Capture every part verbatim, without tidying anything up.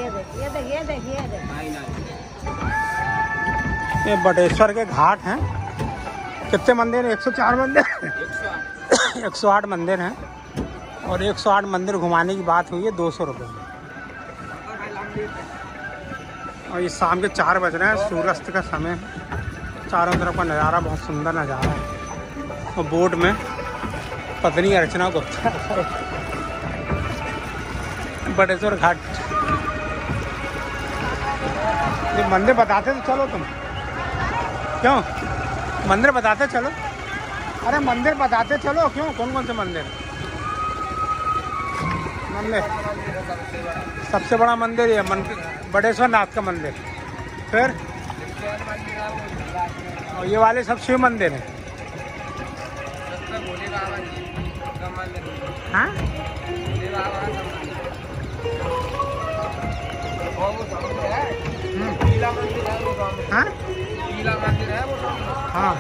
ये बटेश्वर के घाट हैं। कितने मंदिर हैं? एक सौ चार मंदिर, एक सौ आठ मंदिर हैं। और एक सौ आठ मंदिर घुमाने की बात हुई है दो सौ रुपये में। और ये शाम के चार बज रहे हैं, सूर्यास्त का समय। चारों तरफ का नज़ारा बहुत सुंदर नज़ारा है। और बोट में पत्नी अर्चना गुप्ता, बटेश्वर घाट। ये मंदिर बताते तो चलो तुम, क्यों मंदिर बताते चलो। अरे मंदिर बताते चलो, क्यों कौन कौन से मंदिर? मंदिर सबसे बड़ा मंदिर ये मंदिर बटेश्वर नाथ का मंदिर। फिर और ये वाले सब शिव मंदिर हैं। हाँ हाँ हाँ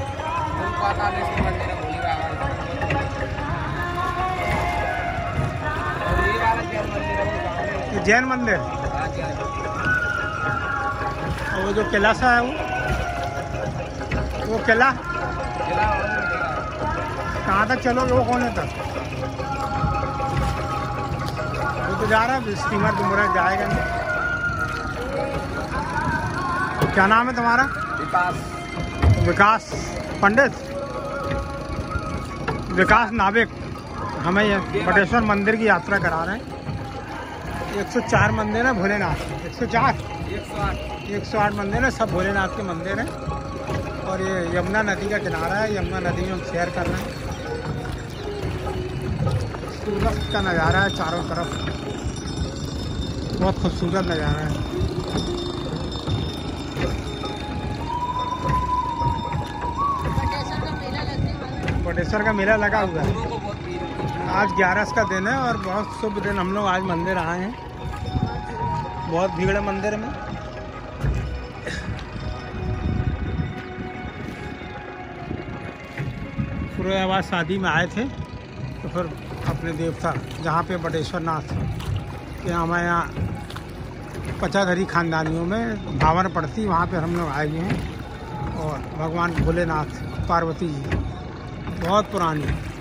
जैन मंदिर। और वो जो किला सा है, वो वो किला कहाँ तक चलोगे? वो कौन है तक? वो तो जा रहा है स्टीमर तुम्हारा जाएगा नहीं। क्या नाम है तुम्हारा? विकास। विकास पंडित, विकास नाविक। हमें ये बटेश्वर मंदिर की यात्रा करा रहे हैं। एक सौ चार मंदिर है भोलेनाथ। एक सौ चार एक सौ आठ मंदिर है, सब भोलेनाथ के मंदिर हैं। और ये यमुना नदी का किनारा है। यमुना नदी में हम सैर कर रहे हैं। सूरज का नज़ारा है चारों तरफ, बहुत खूबसूरत नज़ारा है। बटेश्वर का मेला लगा हुआ है। आज ग्यारस का दिन है और बहुत शुभ दिन। हम लोग आज मंदिर आए हैं। बहुत भीड़ है मंदिर में। फिरोजाबाद शादी में आए थे तो फिर अपने देवता जहाँ पे बटेश्वर नाथ के हमारे यहाँ पचाधरी खानदानियों में भावन पड़ती, वहाँ पे हम लोग आए हुए हैं। और भगवान भोलेनाथ पार्वती जी बहुत पुरानी